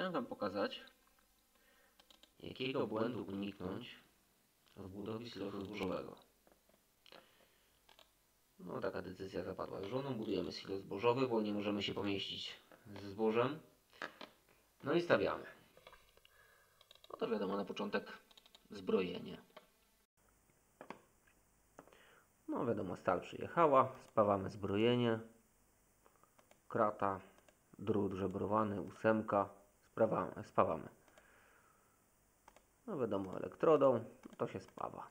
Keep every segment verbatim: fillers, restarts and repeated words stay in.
chciałem Wam pokazać, jakiego błędu uniknąć w budowie silosu zbożowego. No taka decyzja zapadła z żoną, budujemy silos zbożowy, bo nie możemy się pomieścić ze zbożem. No i stawiamy. No to wiadomo, na początek zbrojenie. No wiadomo, stal przyjechała, spawamy zbrojenie, krata, drut żebrowany, ósemka, sprawamy, spawamy. No wiadomo, elektrodą, no to się spawa.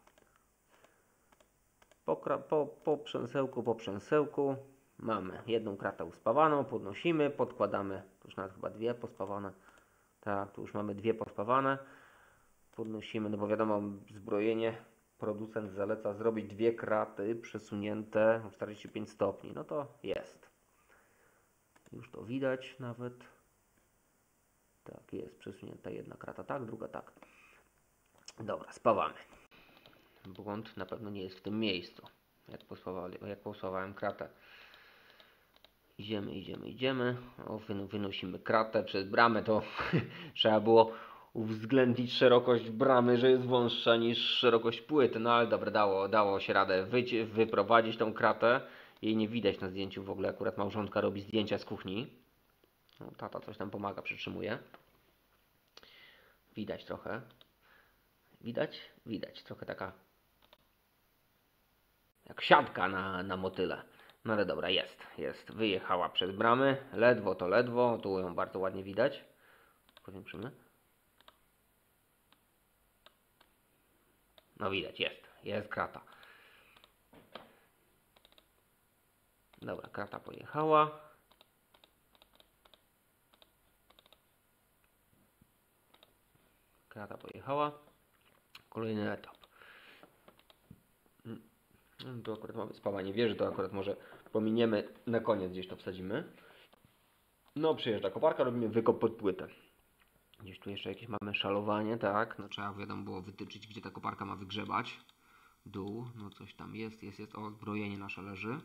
Po, po, po przęsełku, po przęsełku mamy jedną kratę uspawaną, podnosimy, podkładamy, tu już nawet chyba dwie pospawane, tak, tu już mamy dwie pospawane, podnosimy, no bo wiadomo, zbrojenie, producent zaleca zrobić dwie kraty przesunięte o czterdzieści pięć stopni, no to jest. Już to widać nawet. Tak, jest przesunięta jedna krata tak, druga tak. Dobra, spawamy. Błąd na pewno nie jest w tym miejscu. Jak pospawali, jak pospawałem kratę. Idziemy, idziemy, idziemy. O, wynosimy kratę przez bramę. To trzeba było uwzględnić szerokość bramy, że jest wąższa niż szerokość płyty. No ale dobra, dało, dało się radę wyci- wyprowadzić tą kratę. Jej nie widać na zdjęciu w ogóle. Akurat małżonka robi zdjęcia z kuchni. No, tata coś tam pomaga, przytrzymuje. Widać trochę. Widać? Widać. Trochę taka jak siatka na, na motyle. No ale dobra, jest. Jest. Wyjechała przez bramy. Ledwo to ledwo. Tu ją bardzo ładnie widać. Powiększymy. No widać, jest. Jest krata. Dobra, krata pojechała. Krata pojechała. Kolejny etap. Tu akurat mamy spawanie wieży, to akurat może pominiemy, na koniec gdzieś to wsadzimy. No przyjeżdża koparka, robimy wykop pod płytę. Gdzieś tu jeszcze jakieś mamy szalowanie, tak. No trzeba wiadomo było wytyczyć, gdzie ta koparka ma wygrzebać. Dół, no coś tam jest, jest, jest. O, zbrojenie nasze leży.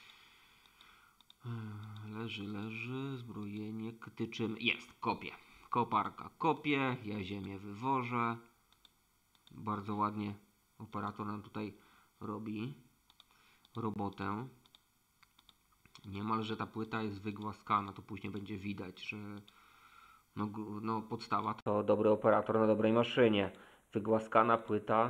Leży, leży, zbrojenie, tyczymy. Jest, kopie. Koparka kopie, ja ziemię wywożę. Bardzo ładnie operator nam tutaj robi robotę. Niemalże ta płyta jest wygłaskana, to później będzie widać, że no, no podstawa to dobry operator na dobrej maszynie. Wygłaskana płyta.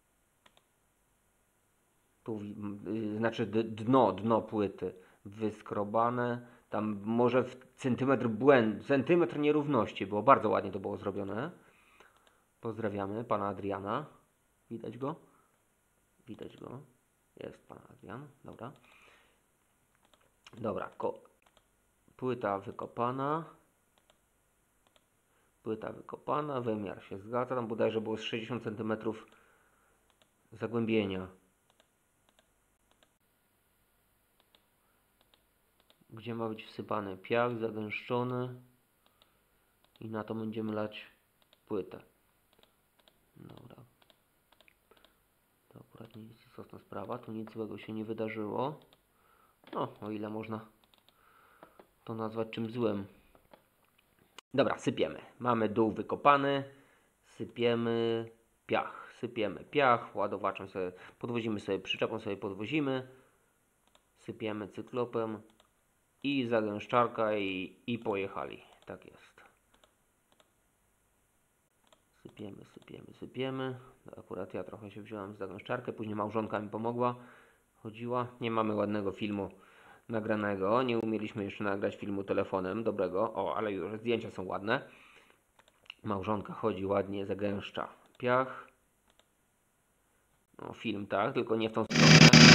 Tu yy, znaczy dno, dno płyty wyskrobane. Tam może w centymetr błędu, centymetr nierówności było. Bardzo ładnie to było zrobione. Pozdrawiamy pana Adriana. Widać go? Widać go. Jest pan Adrian. Dobra. Dobra. Ko płyta wykopana. Płyta wykopana. Wymiar się zgadza. Tam bodajże było z sześćdziesiąt centymetrów zagłębienia. Gdzie ma być wsypany piach zagęszczony. I na to będziemy lać płytę. Dobra. To akurat nie jest istotna sprawa. Tu nic złego się nie wydarzyło. No, o ile można to nazwać czymś złym. Dobra, sypiemy. Mamy dół wykopany. Sypiemy piach. Sypiemy piach. Ładowaczem sobie podwozimy sobie, przyczepą sobie podwozimy. Sypiemy cyklopem. I zagęszczarka i, i pojechali. Tak jest. Sypiemy, sypiemy, sypiemy. Akurat ja trochę się wziąłem z zagęszczarkę. Później małżonka mi pomogła. Chodziła. Nie mamy ładnego filmu nagranego. Nie umieliśmy jeszcze nagrać filmu telefonem dobrego. O, ale już zdjęcia są ładne. Małżonka chodzi ładnie, zagęszcza piach. No, film tak, tylko nie w tą stronę.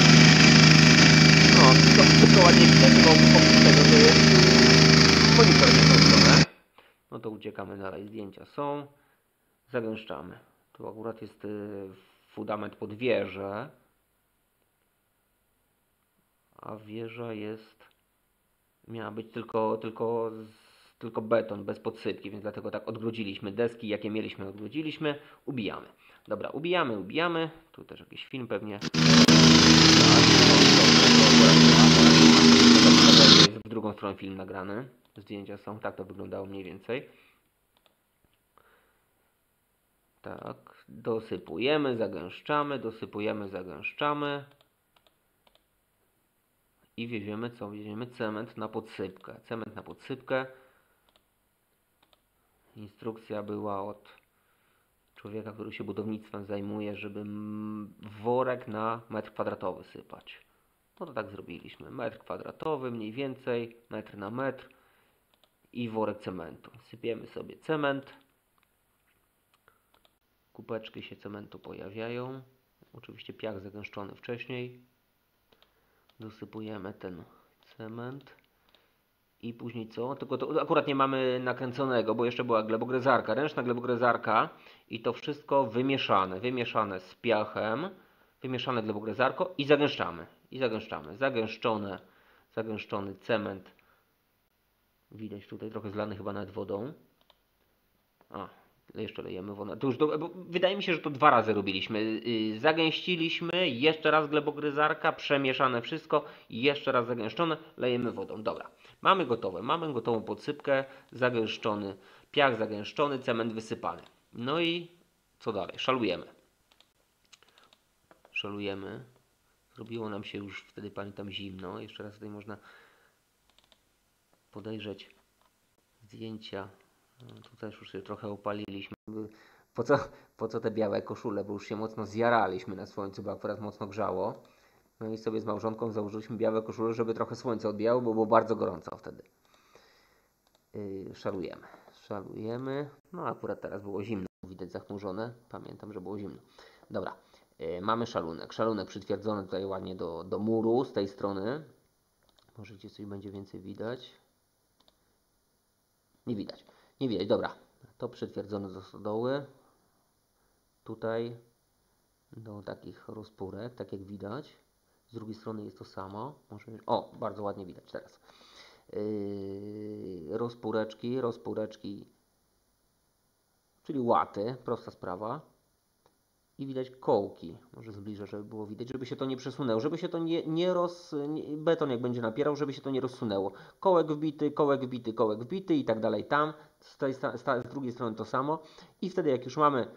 No, to wszystko ładnie widać, bo oprócz tego to jest monitor nie w tą stronę. No to uciekamy dalej. Zdjęcia są. Zagęszczamy. Tu akurat jest y, fundament pod wieżę. A wieża jest... Miała być tylko, tylko, tylko beton, bez podsypki, więc dlatego tak odgrodziliśmy deski, jakie mieliśmy, odgrodziliśmy. Ubijamy. Dobra, ubijamy, ubijamy. Tu też jakiś film pewnie. W drugą stronę film nagrany. Zdjęcia są, tak to wyglądało mniej więcej. Tak, dosypujemy, zagęszczamy, dosypujemy, zagęszczamy. I wieziemy co? Wieziemy cement na podsypkę. Cement na podsypkę. Instrukcja była od człowieka, który się budownictwem zajmuje, żeby worek na metr kwadratowy sypać. No to tak zrobiliśmy. Metr kwadratowy mniej więcej, metr na metr i worek cementu. Sypiemy sobie cement. Kubeczki się cementu pojawiają. Oczywiście piach zagęszczony wcześniej. Dosypujemy ten cement. I później co? Tylko to akurat nie mamy nakręconego, bo jeszcze była glebogryzarka, ręczna glebogryzarka i to wszystko wymieszane, wymieszane z piachem, wymieszane glebogryzarką i zagęszczamy. I zagęszczamy. Zagęszczone, zagęszczony cement. Widać tutaj trochę zlany chyba nawet wodą. A, jeszcze lejemy wodę. To już do, bo wydaje mi się, że to dwa razy robiliśmy. Yy, zagęściliśmy, jeszcze raz glebogryzarka, przemieszane wszystko i jeszcze raz zagęszczone, lejemy wodą. Dobra, mamy gotowe. Mamy gotową podsypkę, zagęszczony piach, zagęszczony, cement wysypany. No i co dalej? Szalujemy. Szalujemy. Zrobiło nam się już wtedy, pamiętam, zimno. Jeszcze raz tutaj można podejrzeć zdjęcia. No, tutaj już się trochę opaliliśmy. Po co, po co te białe koszule? Bo już się mocno zjaraliśmy na słońcu, bo akurat mocno grzało. No i sobie z małżonką założyliśmy białe koszule, żeby trochę słońce odbijało, bo było bardzo gorąco wtedy. Yy, szalujemy. Szalujemy. No akurat teraz było zimno. Widać zachmurzone. Pamiętam, że było zimno. Dobra. Yy, mamy szalunek. Szalunek przytwierdzony tutaj ładnie do, do muru z tej strony. Może gdzieś coś będzie więcej widać. Nie widać. Nie widać, dobra. To przytwierdzone do stodoły. Tutaj do takich rozpórek, tak jak widać. Z drugiej strony jest to samo. Może... O, bardzo ładnie widać teraz. Yy, rozpóreczki, rozpóreczki, czyli łaty, prosta sprawa. I widać kołki. Może zbliżę, żeby było widać, żeby się to nie przesunęło, żeby się to nie, nie roz... Nie, beton jak będzie napierał, żeby się to nie rozsunęło. Kołek wbity, kołek wbity, kołek wbity i tak dalej tam. Z, tej, z, z drugiej strony to samo. I wtedy jak już mamy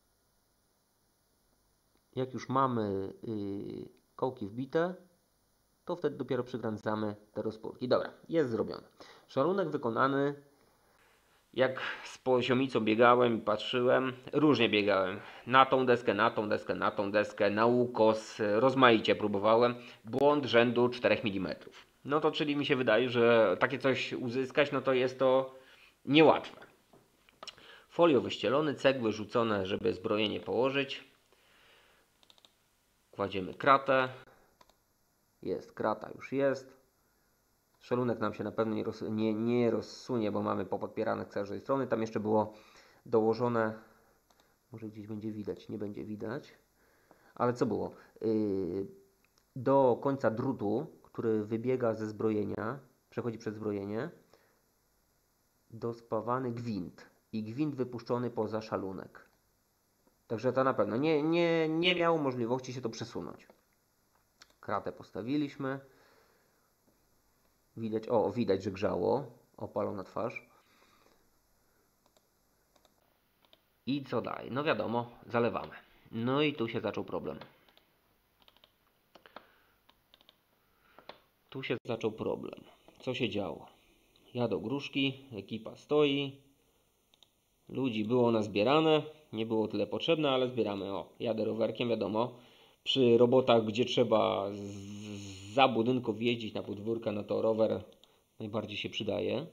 jak już mamy yy, kołki wbite, to wtedy dopiero przykręcamy te rozpórki. Dobra, jest zrobione. Szalunek wykonany. Jak z poziomicą biegałem i patrzyłem, różnie biegałem. Na tą deskę, na tą deskę, na tą deskę, na ukos, rozmaicie próbowałem. Błąd rzędu czterech milimetrów. No to czyli mi się wydaje, że takie coś uzyskać, no to jest to niełatwe. Folio wyścielony, cegły rzucone, żeby zbrojenie położyć. Kładziemy kratę. Jest, krata już jest. Szalunek nam się na pewno nie, roz, nie, nie rozsunie, bo mamy popodpierane z każdej strony. Tam jeszcze było dołożone, może gdzieś będzie widać, nie będzie widać. Ale co było? Yy, do końca drutu, który wybiega ze zbrojenia, przechodzi przez zbrojenie, dospawany gwint. I gwint wypuszczony poza szalunek. Także to na pewno nie, nie, nie miało możliwości się to przesunąć. Kratę postawiliśmy. Widać, o, widać, że grzało. Opalona twarz. I co dalej? No wiadomo, zalewamy. No i tu się zaczął problem. Tu się zaczął problem. Co się działo? Jadą gruszki, ekipa stoi. Ludzi było nazbierane. Nie było tyle potrzebne, ale zbieramy. O, jadę rowerkiem, wiadomo. Przy robotach, gdzie trzeba z, za budynków jeździć na podwórka, no to rower najbardziej się przydaje.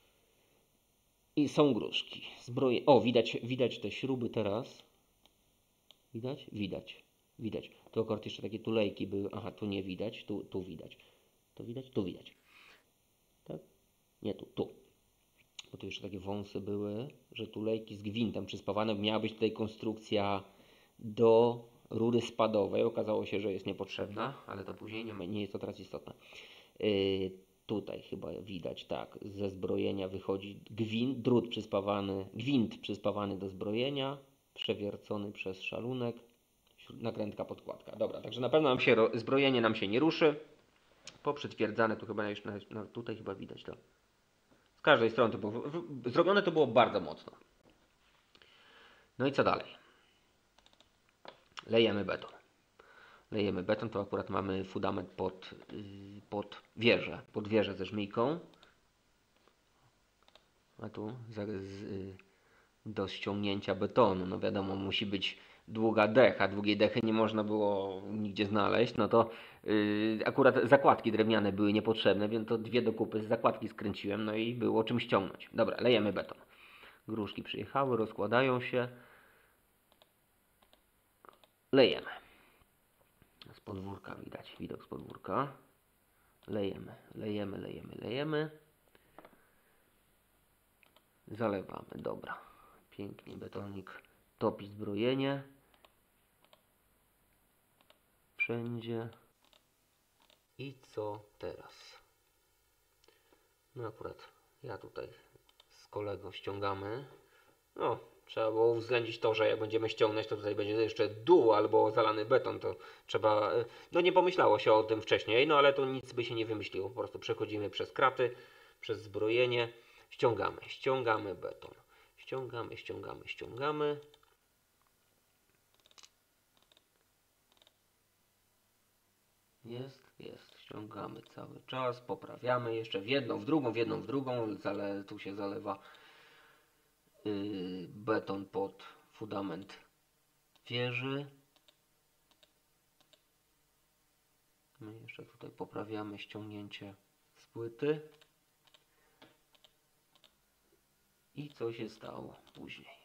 I są gruszki. Zbroje. O, widać, widać te śruby teraz. Widać? Widać. Widać. Tu akurat jeszcze takie tulejki były. Aha, tu nie widać. Tu, tu widać. To widać? Tu widać. Tak? Nie, tu, tu. Bo tu jeszcze takie wąsy były, że tulejki z gwintem przyspawane. Miała być tutaj konstrukcja do rury spadowej. Okazało się, że jest niepotrzebna, ale to później nie, nie jest to teraz istotne. Yy, tutaj chyba widać, tak, ze zbrojenia wychodzi gwint, drut przyspawany, gwint przyspawany do zbrojenia, przewiercony przez szalunek, nakrętka, podkładka. Dobra, także na pewno nam się, zbrojenie nam się nie ruszy. Poprzytwierdzane, tu chyba jeszcze, no, tutaj chyba widać to. Z każdej strony to było, zrobione to było bardzo mocno. No i co dalej? Lejemy beton. Lejemy beton, to akurat mamy fundament pod, yy, pod wieżę, pod wieżę ze żmijką. A tu za, z, yy, do ściągnięcia betonu, no wiadomo, musi być długa decha, długiej dechy nie można było nigdzie znaleźć, no to yy, akurat zakładki drewniane były niepotrzebne, więc to dwie do kupy z zakładki skręciłem, no i było czym ściągnąć. Dobra, lejemy beton. Gruszki przyjechały, rozkładają się. Lejemy. Z podwórka widać, widok z podwórka. Lejemy, lejemy, lejemy, lejemy. Zalewamy, dobra. Pięknie betonik topi zbrojenie. Wszędzie. I co teraz? No akurat ja tutaj z kolegą ściągamy. No, trzeba było uwzględnić to, że jak będziemy ściągnąć, to tutaj będzie jeszcze dół albo zalany beton, to trzeba... No nie pomyślało się o tym wcześniej, no ale to nic by się nie wymyśliło. Po prostu przechodzimy przez kraty, przez zbrojenie, ściągamy, ściągamy beton. Ściągamy, ściągamy, ściągamy. Jest, jest. Ściągamy cały czas, poprawiamy jeszcze w jedną, w drugą, w jedną, w drugą. Zale, tu się zalewa yy, beton pod fundament wieży. My jeszcze tutaj poprawiamy ściągnięcie z płyty. I co się stało później?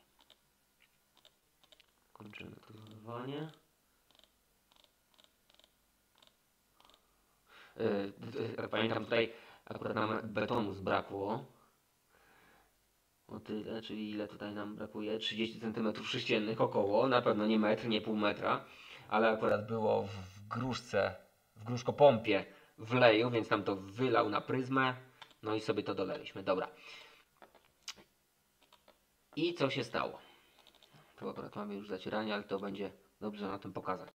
Kończymy to zalewanie. Yy, pamiętam tutaj akurat nam betonu zbrakło. O tyle, czyli ile tutaj nam brakuje? trzydzieści centymetrów sześciennych około, na pewno nie metr, nie pół metra, ale akurat było w gruszce, w gruszkopompie wleju, więc nam to wylał na pryzmę, no i sobie to doleliśmy. Dobra. I co się stało? To akurat mamy już zacieranie, ale to będzie dobrze na tym pokazać.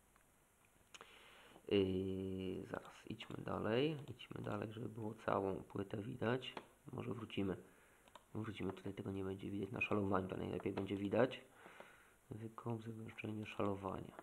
Yy, zaraz, idźmy dalej, idźmy dalej, żeby było całą płytę widać. Może wrócimy. Wrócimy, tutaj tego nie będzie widać na szalowaniu, to najlepiej będzie widać. Wykop, zawężenie, szalowania.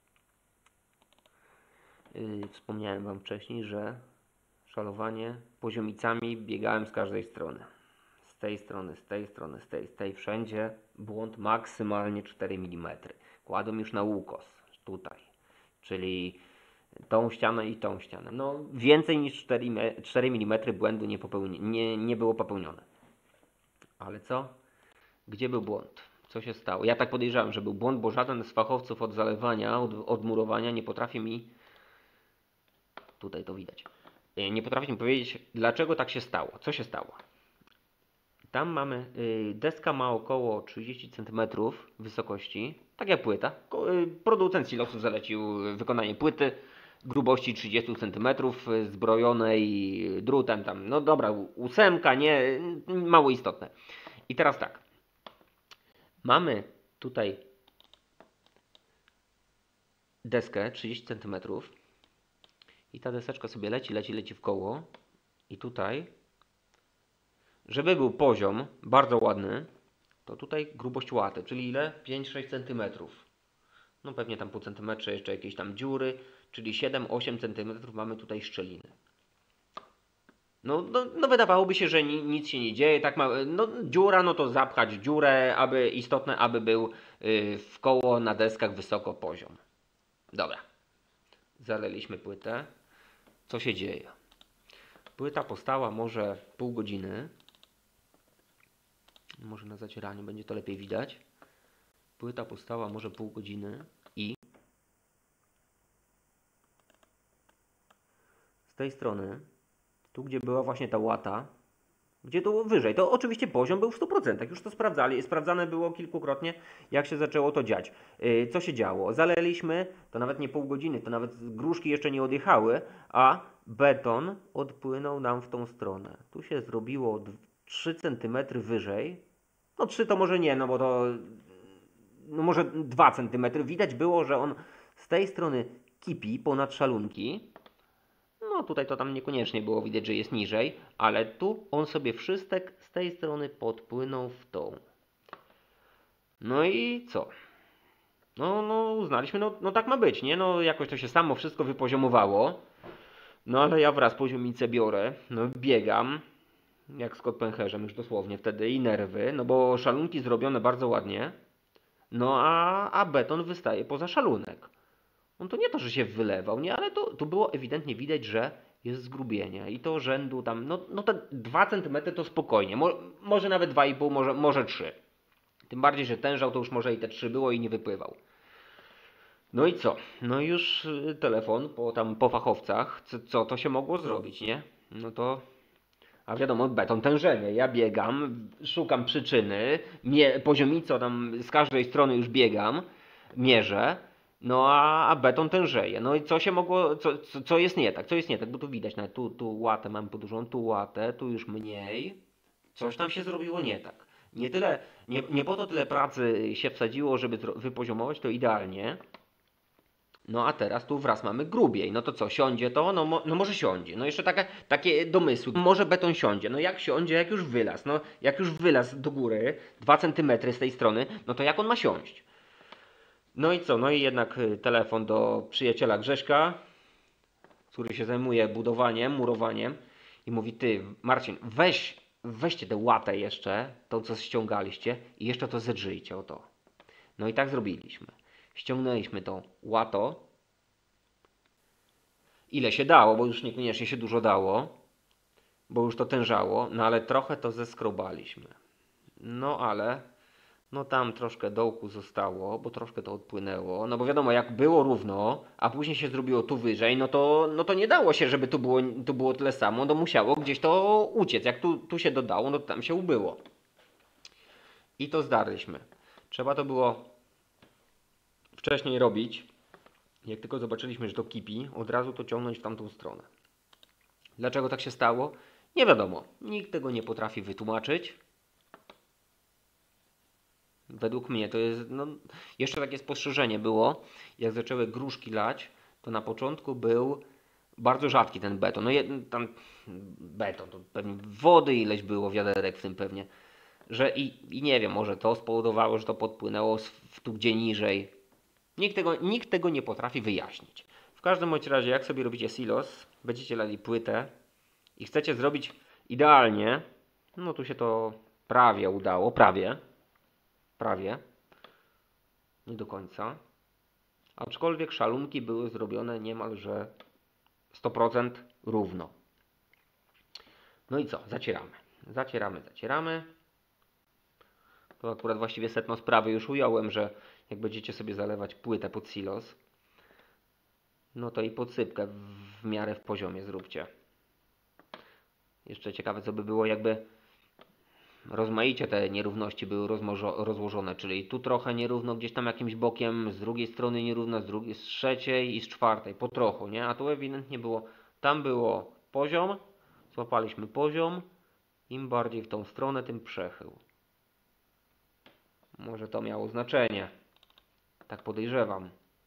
Yy, wspomniałem Wam wcześniej, że szalowanie poziomicami biegałem z każdej strony. Z tej strony, z tej strony, z tej, z tej, wszędzie błąd maksymalnie cztery milimetry. Kładłem już na łukos, tutaj, czyli tą ścianę i tą ścianę. No więcej niż cztery milimetry błędu nie, popełni, nie, nie było popełnione. Ale co? Gdzie był błąd? Co się stało? Ja tak podejrzewam, że był błąd, bo żaden z fachowców od zalewania, od, od murowania nie potrafi mi... Tutaj to widać. Nie potrafi mi powiedzieć, dlaczego tak się stało. Co się stało? Tam mamy... Yy, deska ma około trzydzieści centymetrów wysokości. Tak jak płyta. Yy, producent silosów zalecił wykonanie płyty grubości trzydzieści centymetrów, zbrojonej drutem tam. No dobra, ósemka, nie... Mało istotne. I teraz tak. Mamy tutaj deskę trzydzieści centymetrów i ta deseczka sobie leci, leci, leci w koło i tutaj, żeby był poziom bardzo ładny, to tutaj grubość łaty, czyli ile? pięć sześć centymetrów. No pewnie tam po centymetrze jeszcze jakieś tam dziury, czyli siedem osiem centymetrów mamy tutaj szczeliny. No, no, no wydawałoby się, że ni, nic się nie dzieje, tak ma, no dziura, no to zapchać dziurę, aby istotne, aby był yy, w koło na deskach wysoko poziom. Dobra, zaleliśmy płytę. Co się dzieje? Płyta postała może pół godziny, może na zacieraniu będzie to lepiej widać. Płyta postała może pół godziny i z tej strony, tu gdzie była właśnie ta łata, gdzie to wyżej, to oczywiście poziom był w stu procentach, już to sprawdzali, sprawdzane było kilkukrotnie, jak się zaczęło to dziać. Yy, co się działo? Zaleliśmy, to nawet nie pół godziny, to nawet gruszki jeszcze nie odjechały, a beton odpłynął nam w tą stronę. Tu się zrobiło trzy centymetry wyżej, no trzy to może nie, no bo to, no może dwa centymetry. Widać było, że on z tej strony kipi ponad szalunki. No tutaj to tam niekoniecznie było widać, że jest niżej, ale tu on sobie wszystek z tej strony podpłynął w tą. No i co? No, no uznaliśmy, no, no tak ma być, nie? No jakoś to się samo wszystko wypoziomowało. No ale ja wraz poziomicę biorę, no biegam, jak z Kotpęcherzem już dosłownie wtedy i nerwy, no bo szalunki zrobione bardzo ładnie, no a, a beton wystaje poza szalunek. On to nie to, że się wylewał, nie, ale to, to było ewidentnie widać, że jest zgrubienie i to rzędu tam, no, no te dwa centymetry to spokojnie, Mo, może nawet dwa i pół, może, może trzy. Tym bardziej, że tężał to już może i te trzy było i nie wypływał. No i co? No i już y, telefon po tam po fachowcach, co, co to się mogło zrobić, nie? No to, a wiadomo, beton tężenie. Ja biegam, szukam przyczyny, mie, poziomico tam z każdej strony już biegam, mierzę, no a, a beton tężeje. No i co się mogło, co, co, co jest nie tak? Co jest nie tak? Bo tu widać, nawet tu, tu łatę mam podłużoną, tu łatę, tu już mniej. Coś tam się zrobiło nie tak. Nie tyle, nie, nie po to tyle pracy się wsadziło, żeby wypoziomować to idealnie. No a teraz tu wraz mamy grubiej. No to co, siądzie to? No, mo, no może siądzie. No jeszcze takie, takie domysły. Może beton siądzie. No jak siądzie, jak już wylazł? No jak już wylazł do góry, dwa centymetry z tej strony, no to jak on ma siąść? No i co? No i jednak y, telefon do przyjaciela Grześka, który się zajmuje budowaniem, murowaniem i mówi: ty, Marcin, weź, weźcie tę łatę jeszcze, tą co ściągaliście i jeszcze to zedrzyjcie o to. No i tak zrobiliśmy. Ściągnęliśmy tą łato, ile się dało, bo już niekoniecznie się dużo dało, bo już to tężało, no ale trochę to zeskrobaliśmy. No ale, no tam troszkę dołku zostało, bo troszkę to odpłynęło, no bo wiadomo, jak było równo, a później się zrobiło tu wyżej, no to, no to nie dało się, żeby tu było, tu było tyle samo, no musiało gdzieś to uciec. Jak tu, tu się dodało, no to tam się ubyło. I to zdarliśmy. Trzeba to było wcześniej robić. Jak tylko zobaczyliśmy, że to kipi, od razu to ciągnąć w tamtą stronę. Dlaczego tak się stało? Nie wiadomo. Nikt tego nie potrafi wytłumaczyć. Według mnie to jest, no, jeszcze takie spostrzeżenie było, jak zaczęły gruszki lać, to na początku był bardzo rzadki ten beton. No tam beton, to pewnie wody ileś było, wiaderek w tym pewnie. Że i, i nie wiem, może to spowodowało, że to podpłynęło tu gdzie niżej. Nikt tego, nikt tego nie potrafi wyjaśnić. W każdym bądź razie, jak sobie robicie silos, będziecie lali płytę i chcecie zrobić idealnie, no tu się to prawie udało, prawie, prawie, nie do końca. Aczkolwiek szalunki były zrobione niemalże sto procent równo. No i co? Zacieramy. Zacieramy, zacieramy. To akurat właściwie sedno sprawy już ująłem, że jak będziecie sobie zalewać płytę pod silos, no to i podsypkę w miarę w poziomie zróbcie. Jeszcze ciekawe, co by było, jakby rozmaicie te nierówności były rozłożone, czyli tu trochę nierówno gdzieś tam jakimś bokiem, z drugiej strony nierówno, z drugiej, z trzeciej i z czwartej, po trochu, nie? A tu ewidentnie było, tam było poziom, złapaliśmy poziom, im bardziej w tą stronę, tym przechył. Może to miało znaczenie, tak podejrzewam.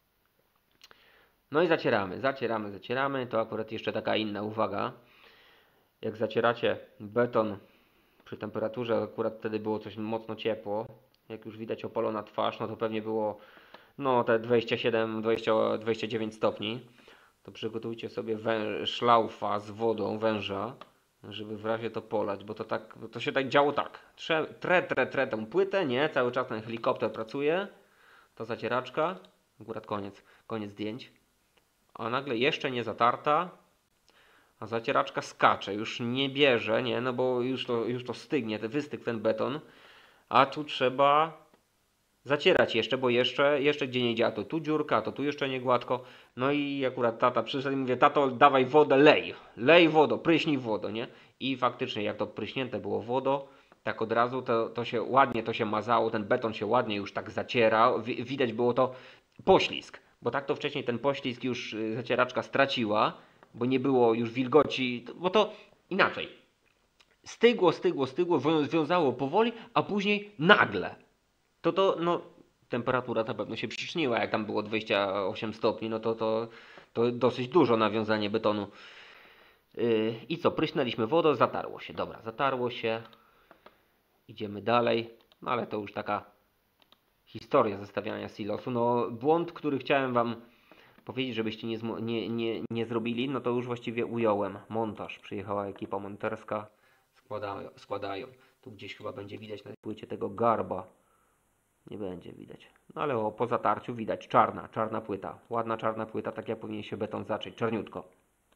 No i zacieramy, zacieramy, zacieramy. To akurat jeszcze taka inna uwaga. Jak zacieracie beton przy temperaturze, akurat wtedy było coś mocno ciepło. Jak już widać opalona twarz, no to pewnie było no te dwadzieścia siedem, dwadzieścia, dwadzieścia dziewięć stopni. To przygotujcie sobie wę- szlaufa z wodą, węża, żeby w razie to polać, bo to tak, to się tak działo tak. Trze, tre, tre, tre tę płytę, nie? Cały czas ten helikopter pracuje. To zacieraczka. Akurat koniec, koniec zdjęć. A nagle jeszcze nie zatarta, a zacieraczka skacze, już nie bierze, nie, no bo już to, już to stygnie, wystygł ten beton, a tu trzeba zacierać jeszcze, bo jeszcze, jeszcze gdzie nie działa, to tu dziurka, to tu jeszcze nie gładko. No i akurat tata przyszedł i mówię: tato, dawaj wodę, lej, lej wodą, pryśnij wodą, nie? I faktycznie jak to pryśnięte było wodą, tak od razu to, to się ładnie to się mazało, ten beton się ładnie już tak zacierał, widać było to poślizg, bo tak to wcześniej ten poślizg już zacieraczka straciła, bo nie było już wilgoci, bo to inaczej. Stygło, stygło, stygło, wiązało powoli, a później nagle. To to, no, temperatura na pewno się przyczyniła, jak tam było dwadzieścia osiem stopni, no to to, to dosyć dużo nawiązanie betonu. Yy, I co, pryśnęliśmy wodą, zatarło się, dobra, zatarło się. Idziemy dalej, no ale to już taka historię zestawiania silosu. No błąd, który chciałem Wam powiedzieć, żebyście nie, nie, nie, nie zrobili, no to już właściwie ująłem. Montaż. Przyjechała ekipa monterska. Składają, składają. Tu gdzieś chyba będzie widać na płycie tego garba. Nie będzie widać. No ale o, po zatarciu widać. Czarna, czarna płyta. Ładna czarna płyta, tak jak powinien się beton zacząć. Czarniutko.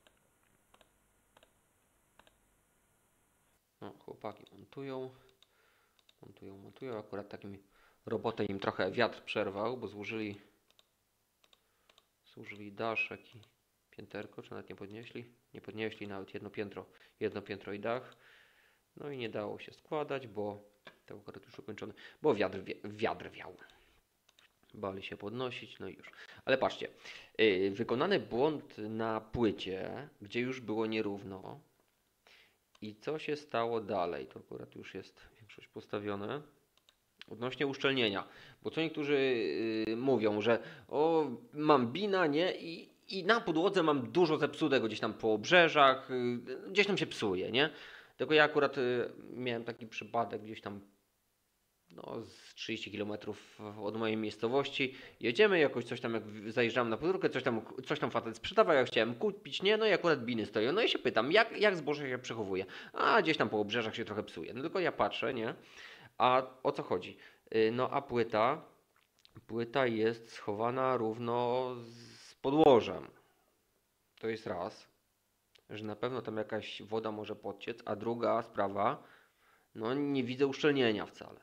No, chłopaki montują. Montują, montują. Akurat takim robotem im trochę wiatr przerwał, bo złożyli złożyli daszek i pięterko, czy nawet nie podnieśli. Nie podnieśli nawet jedno piętro, jedno piętro i dach. No i nie dało się składać, bo to akurat już ukończone, bo wiatr, wiatr wiał. Bali się podnosić, no i już. Ale patrzcie, yy, wykonany błąd na płycie, gdzie już było nierówno. I co się stało dalej? To akurat już jest większość postawione. Odnośnie uszczelnienia. Bo co niektórzy yy, mówią, że o, mam bina, nie? I, I na podłodze mam dużo zepsutego gdzieś tam po obrzeżach, yy, gdzieś tam się psuje, nie? Tylko ja akurat yy, miałem taki przypadek gdzieś tam no, z trzydzieści kilometrów od mojej miejscowości. Jedziemy jakoś coś tam, jak zajeżdżam na podwórkę, coś tam, coś tam facet sprzedawał, ja chciałem kupić, nie? No i akurat biny stoją. No i się pytam, jak, jak zboże się przechowuje? A gdzieś tam po obrzeżach się trochę psuje. No tylko ja patrzę, nie? A o co chodzi? No a płyta, płyta jest schowana równo z podłożem. To jest raz, że na pewno tam jakaś woda może podciec, a druga sprawa, no nie widzę uszczelnienia wcale.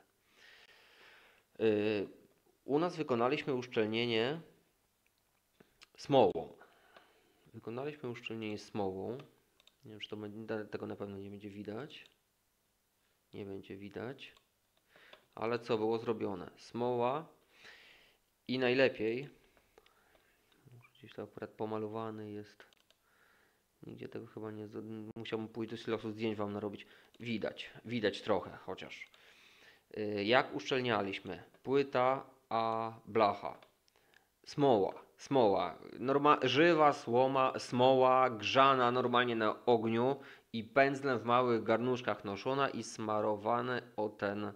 Yy, u nas wykonaliśmy uszczelnienie smołą. Wykonaliśmy uszczelnienie smołą. Nie wiem, czy to będzie, tego na pewno nie będzie widać. Nie będzie widać. Ale co było zrobione? Smoła i najlepiej, gdzieś to akurat pomalowany jest, nigdzie tego chyba nie, musiałbym pójść do silosu, zdjęć Wam narobić. Widać, widać trochę chociaż. Jak uszczelnialiśmy? Płyta, a blacha. Smoła, smoła, Norma, żywa słoma, smoła grzana normalnie na ogniu i pędzlem w małych garnuszkach noszona i smarowane o ten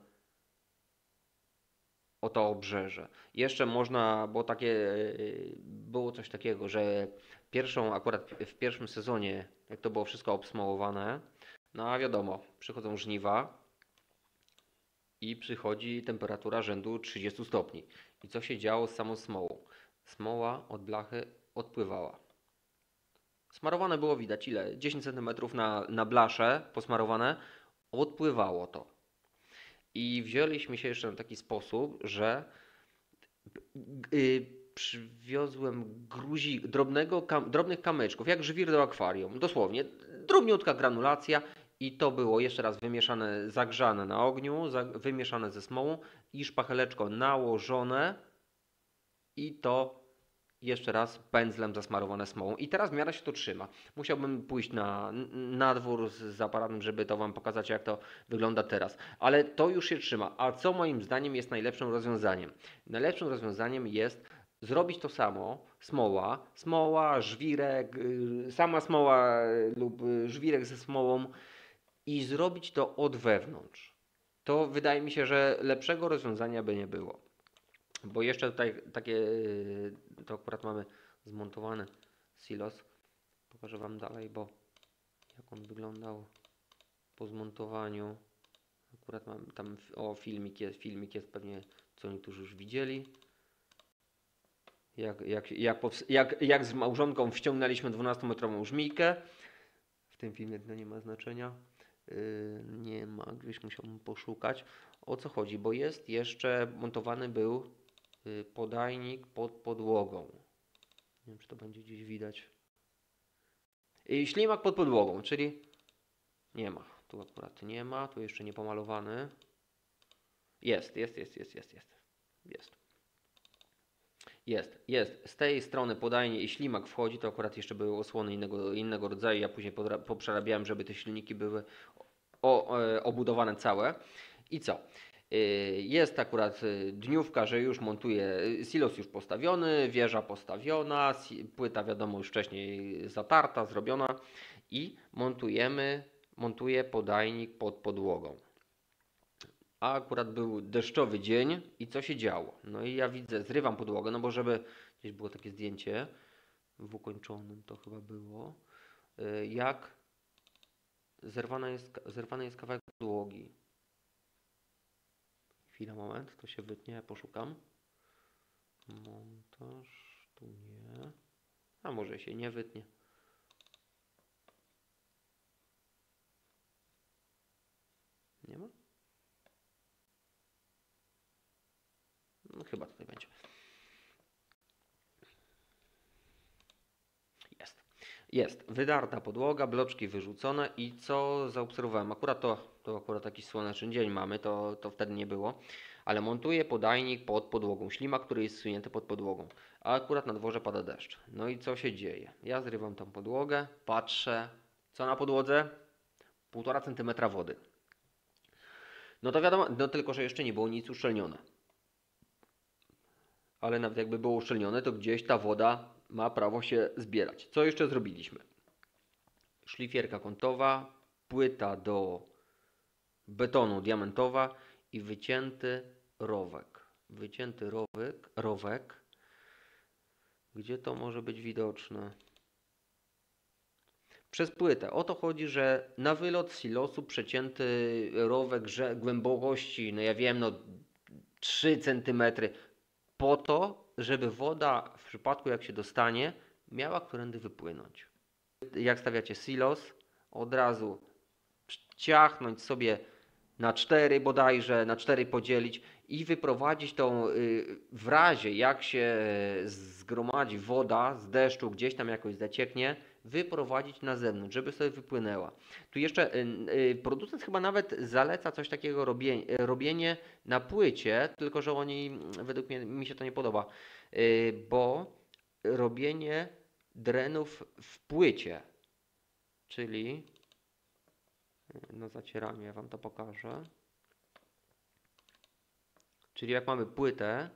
o to obrzeże. Jeszcze można, bo takie było coś takiego, że pierwszą akurat w pierwszym sezonie, jak to było wszystko obsmołowane, no a wiadomo, przychodzą żniwa i przychodzi temperatura rzędu trzydziestu stopni. I co się działo z samą smołą? Smoła od blachy odpływała. Smarowane było widać ile? dziesięć centymetrów na, na blaszę posmarowane. Odpływało to. I wzięliśmy się jeszcze na taki sposób, że yy, przywiozłem gruzi, drobnego, kam, drobnych kamyczków, jak żwir do akwarium. Dosłownie, drobniutka granulacja i to było jeszcze raz wymieszane, zagrzane na ogniu, za, wymieszane ze smołą i szpacheleczko nałożone i to jeszcze raz pędzlem zasmarowane smołą. I teraz w miarę się to trzyma. Musiałbym pójść na, na dwór z, z aparatem, żeby to Wam pokazać, jak to wygląda teraz. Ale to już się trzyma. A co moim zdaniem jest najlepszym rozwiązaniem? Najlepszym rozwiązaniem jest zrobić to samo, smoła, smoła, żwirek, yy, sama smoła yy, lub yy, żwirek ze smołą i zrobić to od wewnątrz. To wydaje mi się, że lepszego rozwiązania by nie było. Bo jeszcze tutaj takie, to akurat mamy zmontowany silos. Pokażę Wam dalej, bo jak on wyglądał po zmontowaniu. Akurat mam tam, o filmik jest, filmik jest pewnie, co niektórzy już widzieli. Jak, jak, jak, jak, jak z małżonką wciągnęliśmy dwunastometrową żmijkę. W tym filmie to nie ma znaczenia. Yy, nie ma, gdzieś musiałbym poszukać. O co chodzi? Bo jest jeszcze montowany był podajnik pod podłogą. Nie wiem, czy to będzie gdzieś widać. I ślimak pod podłogą, czyli nie ma. Tu akurat nie ma, tu jeszcze nie pomalowany. Jest, jest, jest, jest, jest, jest. Jest. Jest, jest. Z tej strony podajnie i ślimak wchodzi, to akurat jeszcze były osłony innego, innego rodzaju. Ja później poprzerabiałem, żeby te silniki były o, e, obudowane całe. I co? Jest akurat dniówka, że już montuje, silos już postawiony, wieża postawiona, płyta wiadomo już wcześniej zatarta, zrobiona i montujemy, montuję podajnik pod podłogą. a akurat był deszczowy dzień i co się działo? No i ja widzę, zrywam podłogę, no bo żeby gdzieś było takie zdjęcie w ukończonym to chyba było, jak zerwana jest, zerwany jest kawałek podłogi. Chwila, moment, to się wytnie, ja poszukam. Montaż, tu nie. A może się nie wytnie. Nie ma? No chyba tutaj będzie. Jest. Jest. Wydarta podłoga, bloczki wyrzucone i co zaobserwowałem? Akurat to, to akurat taki słoneczny dzień mamy, to, to wtedy nie było. Ale montuję podajnik pod podłogą, ślimak, który jest zsunięty pod podłogą. A akurat na dworze pada deszcz. No i co się dzieje? Ja zrywam tą podłogę, patrzę, co na podłodze? Półtora centymetra wody. No to wiadomo, no tylko, że jeszcze nie było nic uszczelnione. Ale nawet jakby było uszczelnione, to gdzieś ta woda ma prawo się zbierać. Co jeszcze zrobiliśmy? Szlifierka kątowa, płyta do betonu diamentowa i wycięty rowek. Wycięty rowek, rowek. Gdzie to może być widoczne? Przez płytę. O to chodzi, że na wylot z silosu przecięty rowek głębokości, no ja wiem, no trzy centymetry, po to, żeby woda w przypadku jak się dostanie, miała którędy wypłynąć. Jak stawiacie silos, od razu ciachnąć sobie na cztery bodajże, na cztery podzielić i wyprowadzić tą, w razie jak się zgromadzi woda z deszczu, gdzieś tam jakoś zacieknie, wyprowadzić na zewnątrz, żeby sobie wypłynęła. Tu jeszcze producent chyba nawet zaleca coś takiego robienie, robienie na płycie, tylko że oni, według mnie, mi się to nie podoba, bo robienie drenów w płycie, czyli no zacieramy, ja Wam to pokażę. Czyli jak mamy płytę,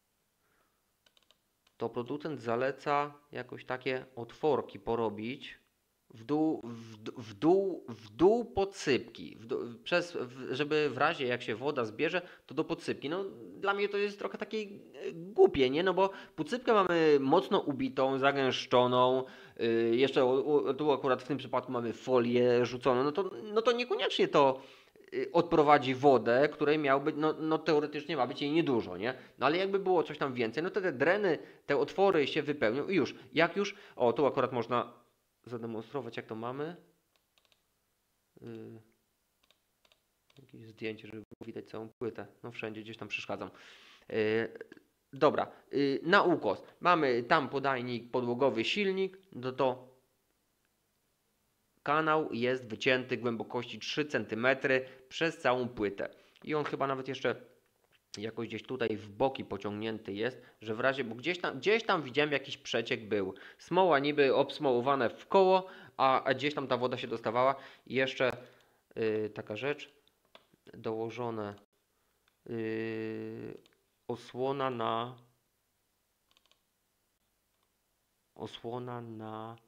to producent zaleca jakoś takie otworki porobić w dół, w, w dół, w dół podsypki, w dół, przez, w, żeby w razie jak się woda zbierze, to do podsypki. No dla mnie to jest trochę takie głupie, nie? No bo podsypkę mamy mocno ubitą, zagęszczoną, yy, jeszcze u, u, tu akurat w tym przypadku mamy folię rzuconą, no to, no to niekoniecznie to odprowadzi wodę, której miał być, no, no teoretycznie ma być jej niedużo, nie? No ale jakby było coś tam więcej, no to te dreny, te otwory się wypełnią i już. Jak już, o tu akurat można zademonstrować jak to mamy. Yy, jakieś zdjęcie, żeby było widać całą płytę. No wszędzie gdzieś tam przeszkadzam. Yy, dobra, yy, na ukos. Mamy tam podajnik, podłogowy silnik, no to kanał jest wycięty głębokości trzy centymetry przez całą płytę. I on chyba nawet jeszcze jakoś gdzieś tutaj w boki pociągnięty jest, że w razie, bo gdzieś tam, gdzieś tam widziałem jakiś przeciek był. Smoła niby obsmołowane w koło, a, a gdzieś tam ta woda się dostawała. I jeszcze yy, taka rzecz, dołożone yy, osłona na osłona na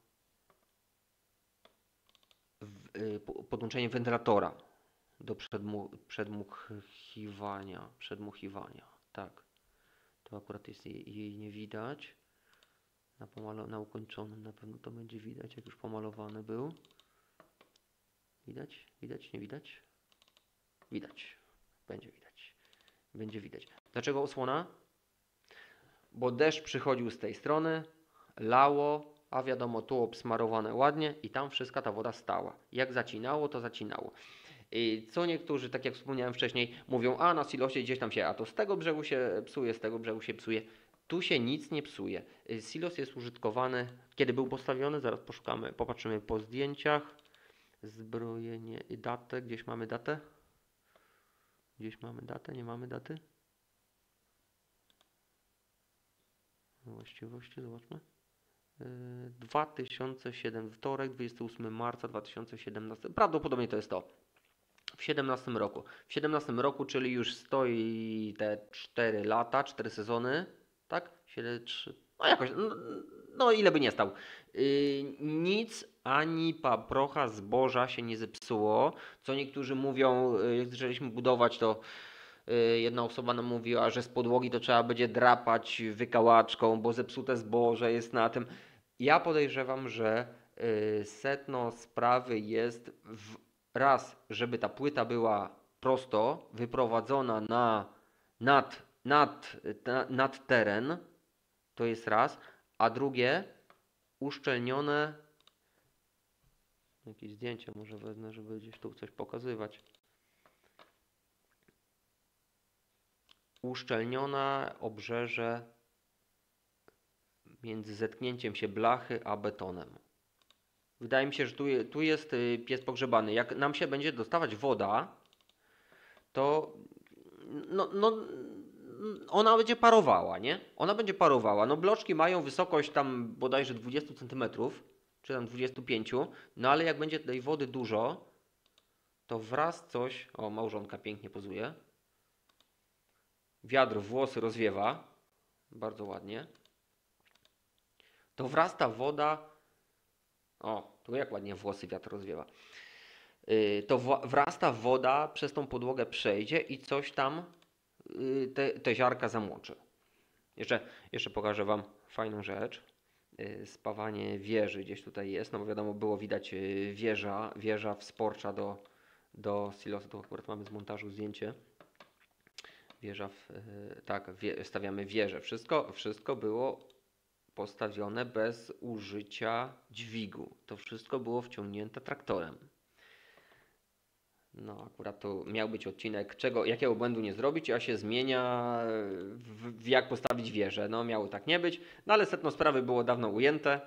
podłączenie wentylatora do przedmu, przedmuchiwania, przedmuchiwania, tak. To akurat jest jej, jej nie widać. Na, pomalo, na ukończonym na pewno to będzie widać, jak już pomalowany był. Widać? Widać? Nie widać? Widać. Będzie widać. Będzie widać. Dlaczego osłona? Bo deszcz przychodził z tej strony, lało, a wiadomo, tu obsmarowane ładnie i tam wszystka ta woda stała. Jak zacinało, to zacinało. I co niektórzy, tak jak wspomniałem wcześniej, mówią, a na silosie gdzieś tam się, a to z tego brzegu się psuje, z tego brzegu się psuje. Tu się nic nie psuje. Silos jest użytkowany, kiedy był postawiony, zaraz poszukamy, popatrzymy po zdjęciach. Zbrojenie i datę, gdzieś mamy datę? Gdzieś mamy datę, nie mamy daty? Właściwości, zobaczmy. dwa tysiące siedem, wtorek, dwudziestego ósmego marca dwa tysiące siedemnastego. Prawdopodobnie to jest to. W siedemnastym roku. W siedemnastym roku, czyli już stoi te cztery lata, cztery sezony, tak? siedem, trzy, no jakoś, no, no ile by nie stał. Yy, nic, ani paprocha zboża się nie zepsuło. Co niektórzy mówią, yy, jak zaczęliśmy budować, to Jedna osoba nam mówiła, że z podłogi to trzeba będzie drapać wykałaczką, bo zepsute zboże jest na tym. Ja podejrzewam, że sedno sprawy jest w raz, żeby ta płyta była prosto wyprowadzona na nad, nad, nad teren, to jest raz, a drugie uszczelnione, jakieś zdjęcie może wezmę, żeby gdzieś tu coś pokazywać. Uszczelnione obrzeże między zetknięciem się blachy a betonem. Wydaje mi się, że tu, tu jest pies pogrzebany. Jak nam się będzie dostawać woda, to no, no, ona będzie parowała, nie? Ona będzie parowała. No bloczki mają wysokość tam bodajże dwadzieścia centymetrów, czy tam dwadzieścia pięć, no ale jak będzie tej wody dużo, to wraz coś... O, małżonka pięknie pozuje. Wiatr włosy rozwiewa. Bardzo ładnie. To wraz ta woda... O, tu jak ładnie włosy wiatr rozwiewa. Yy, to wraz ta woda przez tą podłogę przejdzie i coś tam yy, te, te ziarka zamoczy. Jeszcze, jeszcze pokażę Wam fajną rzecz. Yy, spawanie wieży gdzieś tutaj jest. No bo wiadomo, było widać yy, wieża, wieża wsporcza do, do silosu. To akurat mamy z montażu zdjęcie. Wieża, w, yy, tak, wie, stawiamy wieżę. Wszystko, wszystko było postawione bez użycia dźwigu. To wszystko było wciągnięte traktorem. No akurat to miał być odcinek, czego, jakiego błędu nie zrobić, a się zmienia w, w jak postawić wieżę. No miało tak nie być, no ale sedno sprawy było dawno ujęte.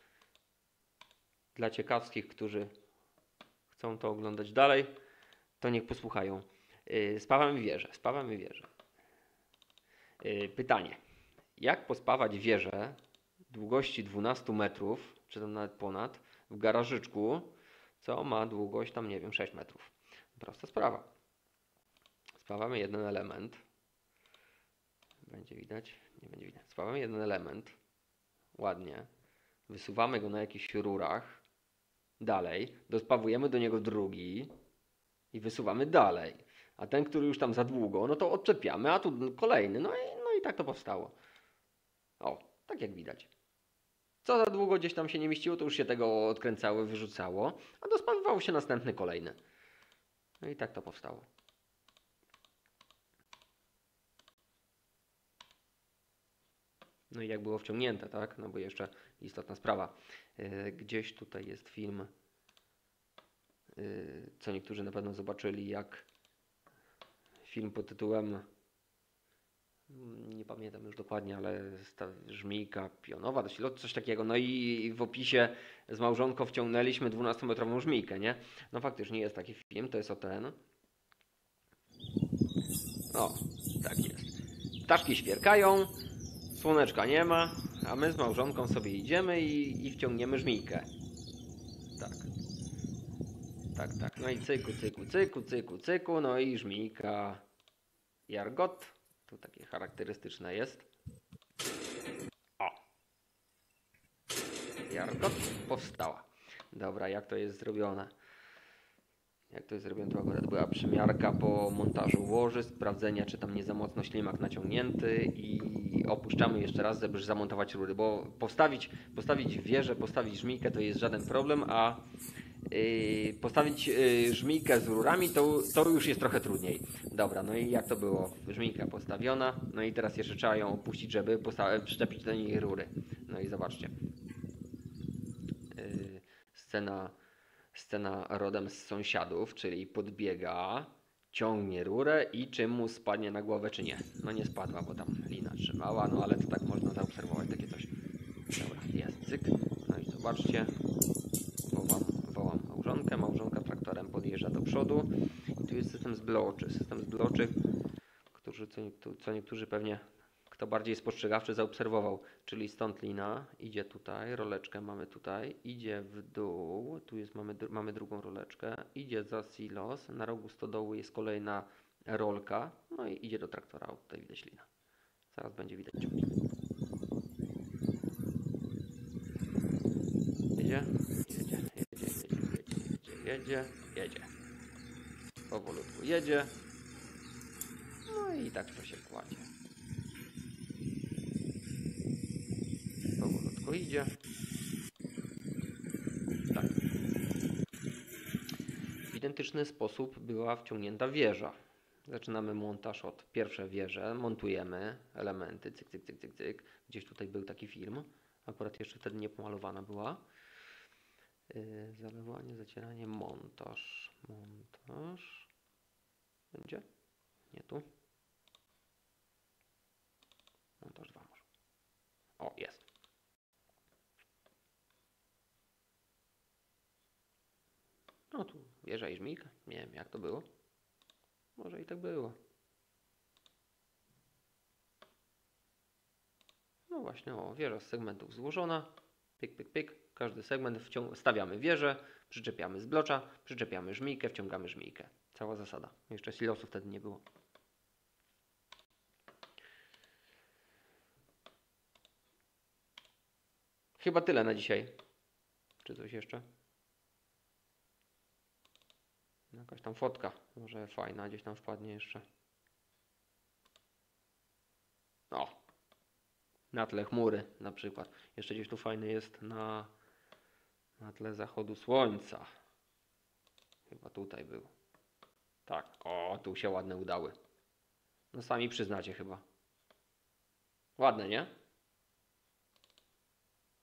Dla ciekawskich, którzy chcą to oglądać dalej, to niech posłuchają. Yy, spawamy wieżę, spawamy wieżę. Yy, pytanie, jak pospawać wieżę długości dwanaście metrów, czy tam nawet ponad, w garażyczku, co ma długość tam, nie wiem, sześć metrów. Prosta sprawa. Spawamy jeden element. Będzie widać? Nie będzie widać. Spawamy jeden element. Ładnie. Wysuwamy go na jakichś rurach. Dalej. Dospawujemy do niego drugi. I wysuwamy dalej. A ten, który już tam za długo, no to odczepiamy, a tu kolejny. No i, no i tak to powstało. O, tak jak widać. Co za długo gdzieś tam się nie mieściło, to już się tego odkręcało, wyrzucało. A dospawywało się następny, kolejny. No i tak to powstało. No i jak było wciągnięte, tak? No bo jeszcze istotna sprawa. Yy, gdzieś tutaj jest film, yy, co niektórzy na pewno zobaczyli, jak film pod tytułem, nie pamiętam już dokładnie, ale ta żmijka pionowa, coś takiego. No i w opisie z małżonką wciągnęliśmy dwunastometrową żmijkę, nie? No faktycznie jest taki film, to jest o ten. O, tak jest. Ptaszki świerkają, słoneczka nie ma, a my z małżonką sobie idziemy i, i wciągniemy żmijkę. Tak. Tak, tak. No i cyku, cyku, cyku, cyku, cyku, no i żmijka Jargot. Tu takie charakterystyczne jest. O! Jargot powstała. Dobra, jak to jest zrobione? Jak to jest zrobione, to akurat była przymiarka po montażu łoży, sprawdzenia, czy tam nie za mocno ślimak naciągnięty i opuszczamy jeszcze raz, żeby zamontować rury, bo postawić, postawić wieżę, postawić żmijkę to jest żaden problem, a yy, postawić yy, żmijkę z rurami to, to już jest trochę trudniej. Dobra, no i jak to było? Żmijka postawiona, no i teraz jeszcze trzeba ją opuścić, żeby przyczepić do niej rury. No i zobaczcie. Yy, scena... Scena rodem z Sąsiadów, czyli podbiega, ciągnie rurę i czy mu spadnie na głowę, czy nie. No nie spadła, bo tam lina trzymała, no ale to tak można zaobserwować takie coś. Dobra, jest, cyk. No i zobaczcie, wołam, wołam małżonkę, małżonka traktorem podjeżdża do przodu. I tu jest system zbloczy, system zbloczy, którzy, co, co niektórzy pewnie, kto bardziej spostrzegawczy, zaobserwował, czyli stąd lina idzie tutaj, roleczkę mamy tutaj, idzie w dół, tu jest, mamy, mamy drugą roleczkę, idzie za silos, na rogu stodoły jest kolejna rolka, no i idzie do traktora, o, tutaj widać lina. Zaraz będzie widać ciągnik. Jedzie, jedzie, jedzie, jedzie, jedzie, jedzie, jedzie. Powolutku jedzie. No i tak to się kładzie. Powolutku idzie. Tak. W identyczny sposób była wciągnięta wieża. Zaczynamy montaż od pierwsze wieże, montujemy elementy, cyk, cyk, cyk, cyk, cyk. Gdzieś tutaj był taki film, akurat jeszcze wtedy nie pomalowana była. Yy, zalewanie, zacieranie, montaż, montaż. Będzie? Nie tu. Montaż dwa może. O, jest. No tu wieża i żmijka. Nie wiem jak to było. Może i tak było. No właśnie, o, wieża z segmentów złożona. Pyk, pyk, pyk. Każdy segment wciąg- stawiamy wieżę, przyczepiamy z blocza, przyczepiamy żmijkę, wciągamy żmijkę. Cała zasada. Jeszcze silosu wtedy nie było. Chyba tyle na dzisiaj. Czy coś jeszcze? Jakaś tam fotka. Może fajna gdzieś tam wpadnie jeszcze. O! Na tle chmury na przykład. Jeszcze gdzieś tu fajny jest na, na tle zachodu słońca. Chyba tutaj był. Tak. O, tu się ładne udały. No sami przyznacie chyba. Ładne, nie?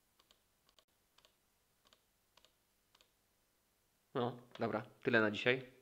No, dobra. Tyle na dzisiaj.